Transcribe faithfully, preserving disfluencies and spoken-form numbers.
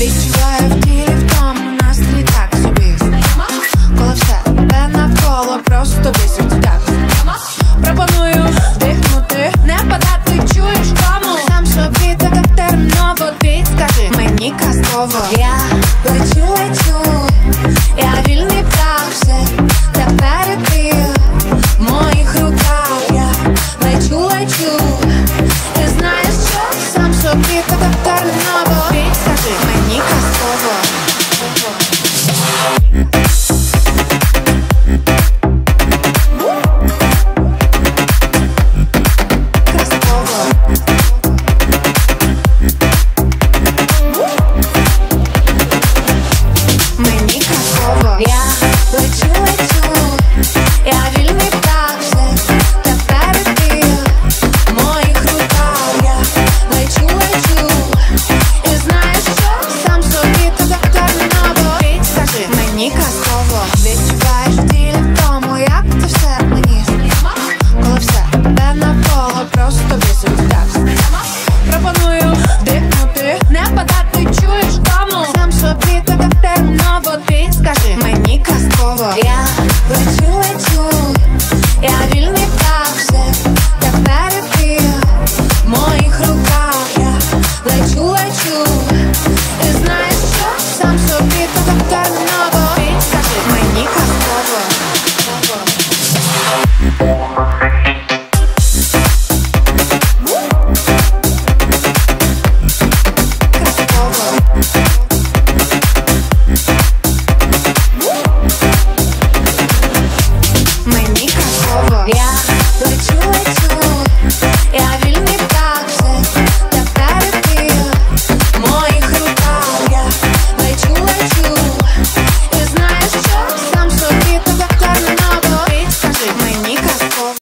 Відчуваю в тілі втому, настрій так собі. Коли все тебе навколо просто бісить. Так, пропоную дихнути, не падати, чуєш кому? Сам собі так терміново підскажи мені казково. Я лечу, лечу,